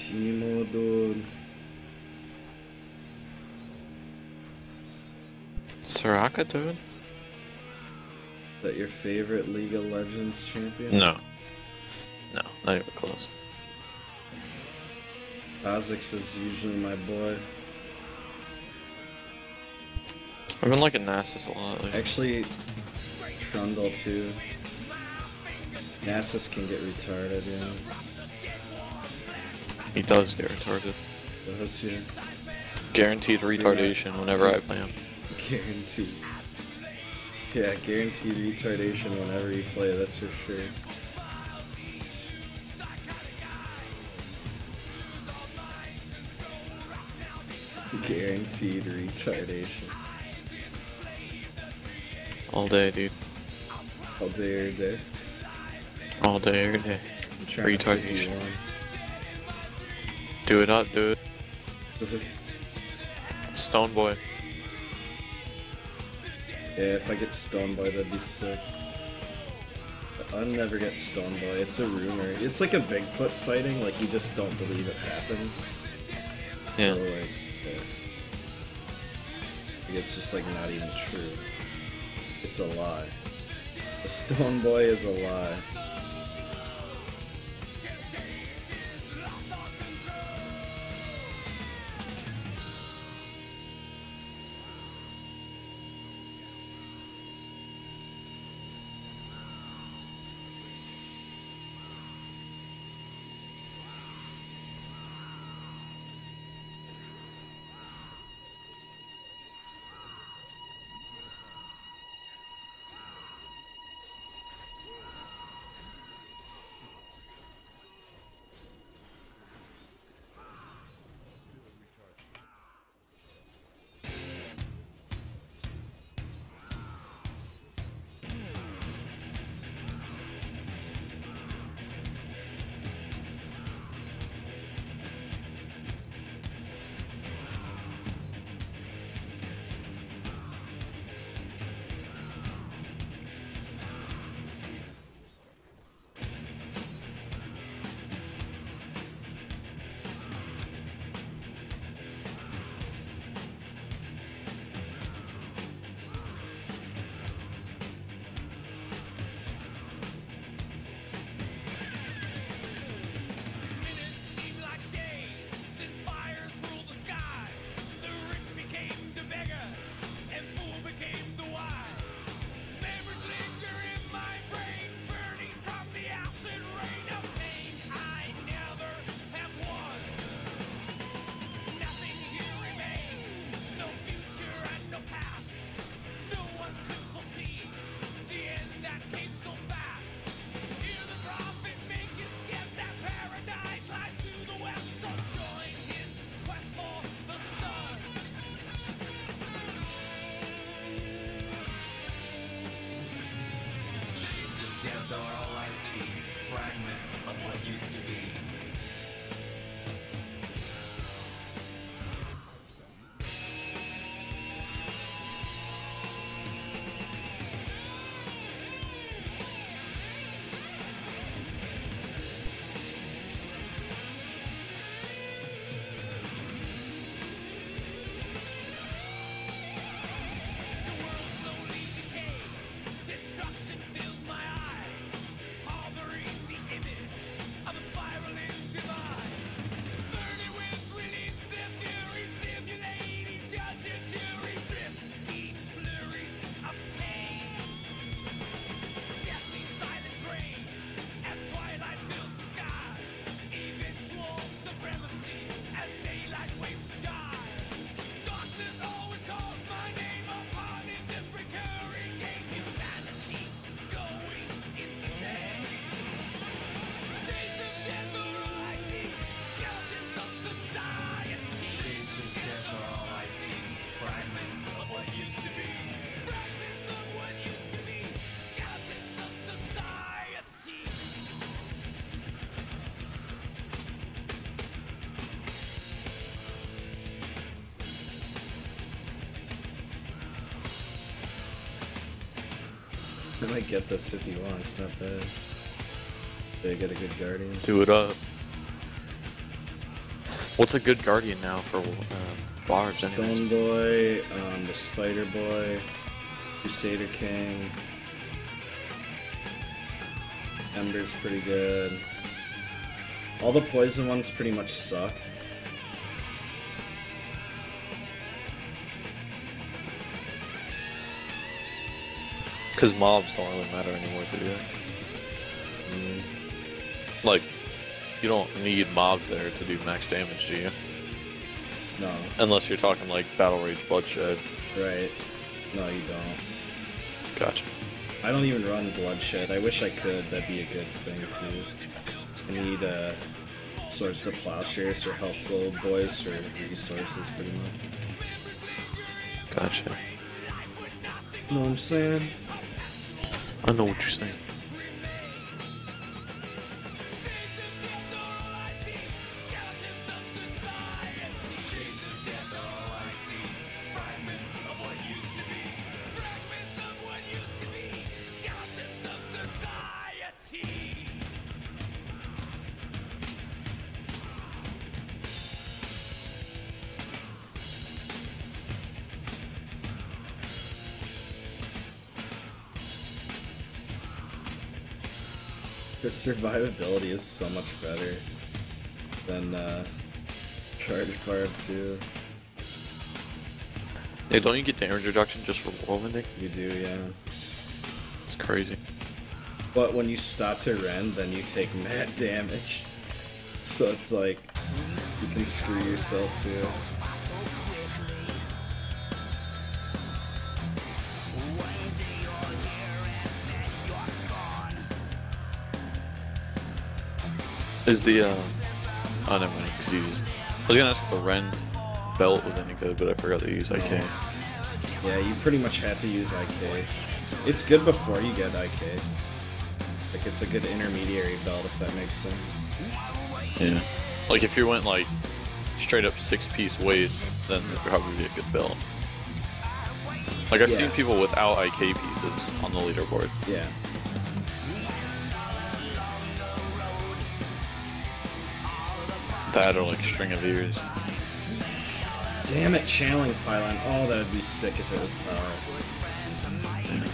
Teemo, dude. Soraka, dude? Is that your favorite League of Legends champion? No. No, not even close. Kha'Zix is usually my boy. I've been liking Nasus a lot lately. Actually, Trundle too. Nasus can get retarded, yeah. He does get retarded. Does he? Guaranteed retardation whenever I play him. Guaranteed. Yeah, guaranteed retardation whenever you play, that's for sure. Guaranteed retardation. All day, dude. All day, every day. All day, every day. I'm trying to Retardation. 51. Do it up, dude. Stone boy. Yeah, if I get Stone Boy, that'd be sick. But I'll never get Stone Boy. It's a rumor. It's like a Bigfoot sighting. Like you just don't believe it happens. Yeah. So, like, it's just like not even true. It's a lie. The Stone Boy is a lie. I might get this 51, it's not bad. Did I get a good Guardian? Do it up. What's a good guardian now for bards? Stone Boy, the Spider Boy, Crusader King. Ember's pretty good. All the poison ones pretty much suck. Because mobs don't really matter anymore to do that. Like, you don't need mobs there to do max damage, do you? No. Unless you're talking like Battle Rage Bloodshed. Right. No, you don't. Gotcha. I don't even run Bloodshed. I wish I could. That'd be a good thing, too. I need, Swords to Plowshares or Help Gold Boys for resources, pretty much. Gotcha. Know what I'm saying? I know what you're saying. The survivability is so much better than Charge Barb too. Yeah, don't you get damage reduction just for Whirlwinding? You do, yeah. It's crazy. But when you stop to rend, then you take mad damage. So it's like, you can screw yourself too. Is the, oh, never mind, excuse. I was gonna ask if the Rend belt was any good, but I forgot to use IK. Yeah, you pretty much had to use IK. It's good before you get IK. Like, it's a good intermediary belt, if that makes sense. Yeah. Like, if you went, like, straight up 6-piece waist, then it'd probably be a good belt. Like, I've seen people without IK pieces on the leaderboard. Yeah. That or, like, String of Ears. Damn it, Channeling Pylon. Oh, that would be sick if it was power. Yeah.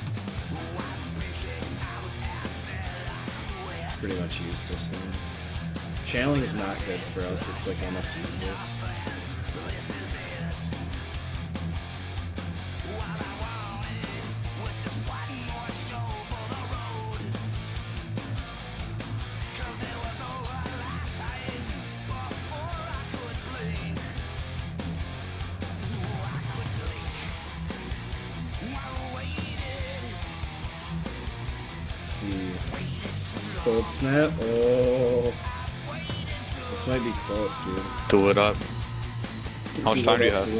Pretty much useless then. Channeling is not good for us, it's like almost useless. Cold Snap? Oh. This might be close, dude. Do it up. How much time do you have?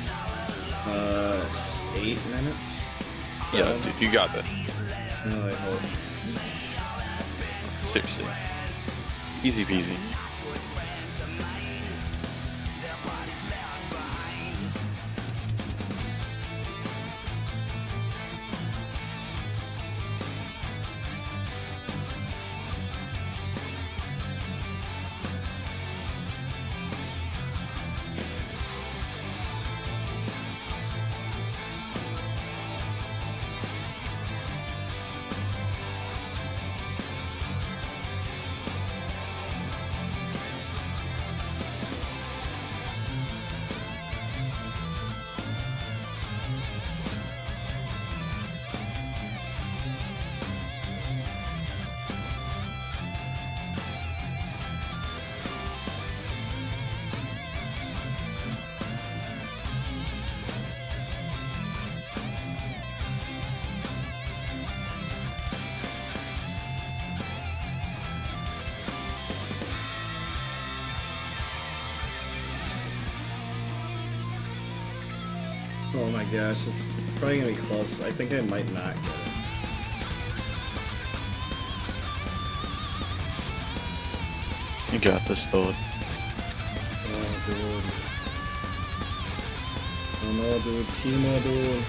8 minutes? Yeah, dude, you got that. No, I hope. Seriously. Easy peasy. Oh my gosh, it's probably gonna be close. I think I might not get it. You got this, dude. Oh, dude. Oh no, dude. Timo, dude.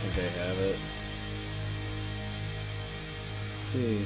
think I have it. Let's see.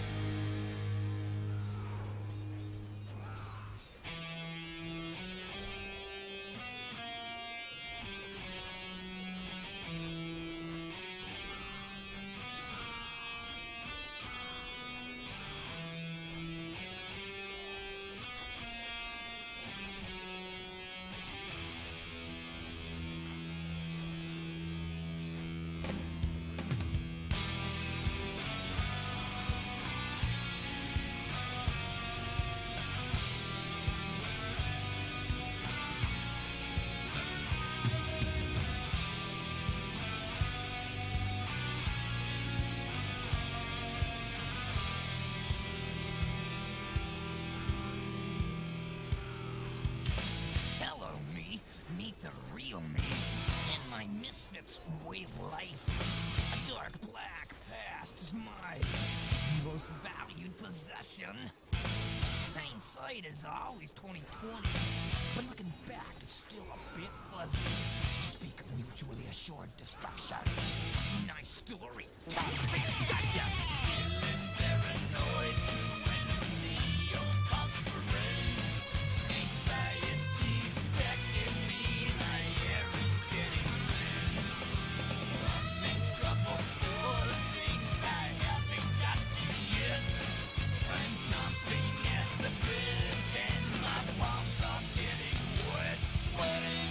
Meet the real me and my misfits way of life. A dark black past is my most valued possession. Hindsight is always 20/20, but looking back it's still a bit fuzzy. Speak of mutually assured destruction. Nice story. Gotcha. Feeling paranoid to enemy of phosphorin. Anxiety stacking me, my air is getting thin. I'm in trouble for the things I haven't got to yet. I'm jumping at the bit and my palms are getting wet. Sweating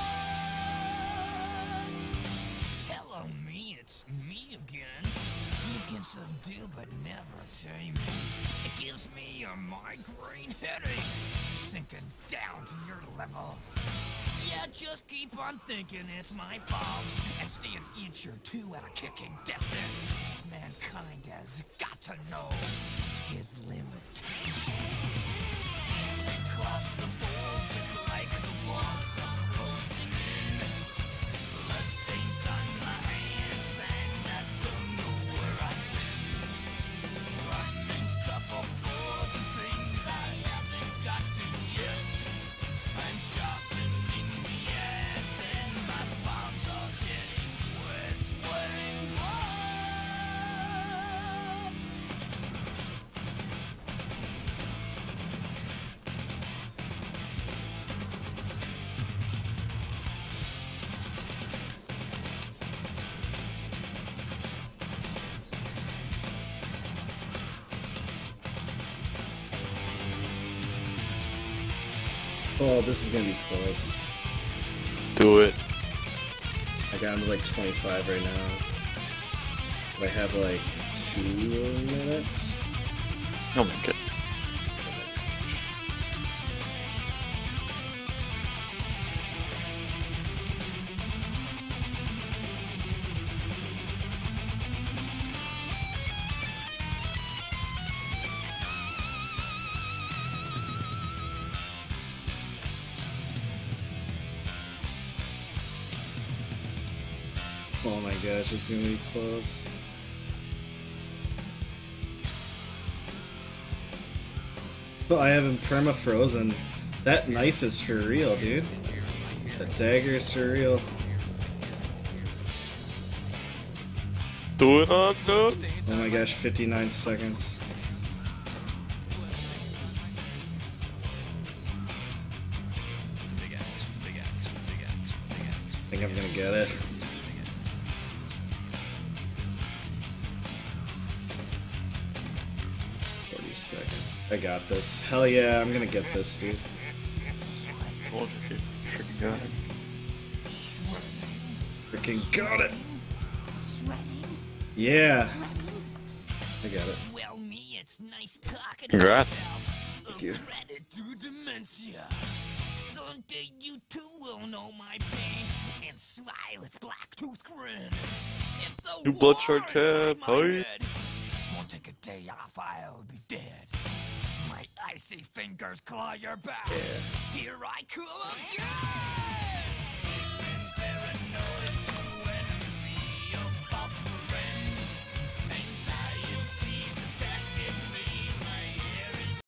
hard. Hello me, it's me again. You can subdue but never tame me. It gives me a migraine headache, sinking down to your level. Yeah, just keep on thinking it's my fault and stay an inch or two at a kicking distance. Mankind has got to know his limitations. Across the board like the walls are closing in. Bloodstains on my hands and I don't know where I've been. I'm in trouble for the things I haven't gotten yet. I'm sharpening the ass and my palms are getting wet, sweating hard. Oh, this is gonna be close. Do it. I got him to like 25 right now. I have like 2 minutes. Oh my god. Oh my gosh, it's gonna be close. But I have him perma-frozen. That knife is for real, dude. That dagger is for real. Do it on no. Oh my gosh, 59 seconds. I think I'm gonna get it. I got this. Hell yeah, I'm gonna get this, dude. Told you, freaking got it. Freaking got it! Yeah! I got it. Well, me, it's nice talking. Congrats. Thank you. Credit to dementia. Someday you too will know my pain and smile its black tooth grin. If the New Bloodshard war's Cab, on my hi. head, won't take a day off, I'll be dead. My icy fingers claw your back. Yeah. Here I come again.